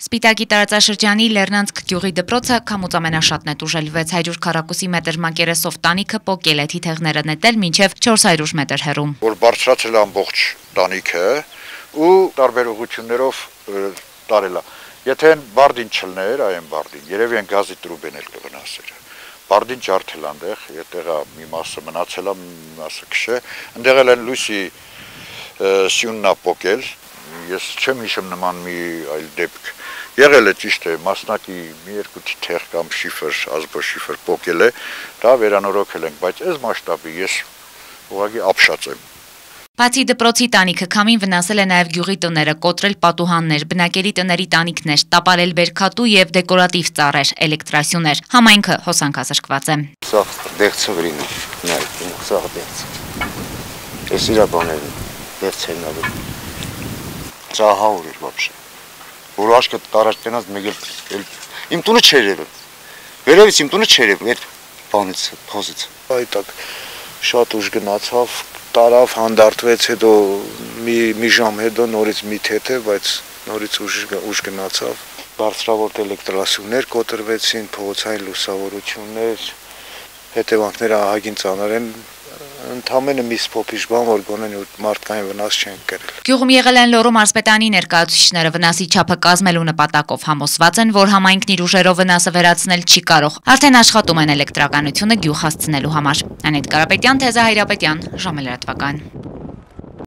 Սպիտակի տարածաշրջանի Լեռնանցք գյուղի դպրոցը քամուց ամենաշատն է տուժել 600 քառակուսի մետր մակերեսով տանիքը պոկել է, թիթեղները նետել մինչև 400 մետր հեռում։ Որ բարձրացել ամբողջ տանիքը ու տարբեր ուղղություններով տարել է։ Եթե բարդին չլներ, այն բարդին, երևի են գազի տրուբեն էլ կվնասեր։ Բարդին ջարդել այնտեղ, այդտեղա մի մասը մնացել է, մի մասը քշե, այնտեղ էլ են լույսի սյունն է պոկել։ Ես չեմ հիշում նման մի այլ դեպք։ Եղել է ճիշտ է, մասնակի մի երկու թիթեղ կամ շիֆր, ազբոշիֆր պոկել է, դա վերանորոգել ենք, բայց այս մասշտաբի ես ուղղակի ապշած եմ։ Բացի դպրոցի տանիքը քամին վնասել է նաև գյուղի տները, կոտրել պատուհաններ, բնակելի տների տանիքներ, տապալել բերքատու եւ դեկորատիվ ծառեր, էլեկտրասյուներ։ Համայնքը հոսանքազրկված է։ Սա դեղցը գրին, սա դեղց։ Ես իրա բաները դեղց են ալու։ Ծահավոր էր вообще։ Որ աշկը տարած տնած մեկ էլ իմ տունը չէր եղել։ Վերևից իմ տունը չէր եղել, այդ բանից, փոզից։ Այդտակ շատ ուժ գնացավ, տարավ, հանդարտվեց, հետո մի ժամ հետո նորից մի թեթե, բայց նորից ուժ գնացավ։ Բարձրավոր էլեկտրասյուներ կոտրվեցին, փողոցային լուսավորություններ, հետևանքները ահագին ծանր են, ընդամենը մի սփոփիչ բան, որ գոնեն մարդկային վնաս չեն կրել։ Գյուղում եղել են Լոռու մարզպետանի ներկայացուցիչները վնասի չափը կազմելու նպատակով համոզված են, որ համայնքն իր ուժերով վնասը վերացնել չի կարող։ Արդեն աշխատում են էլեկտրականությունը գյուղ հասցնելու համար։ Անետ Կարապետյան, Թեզա Հայրապետյան, ժամը լրատվական։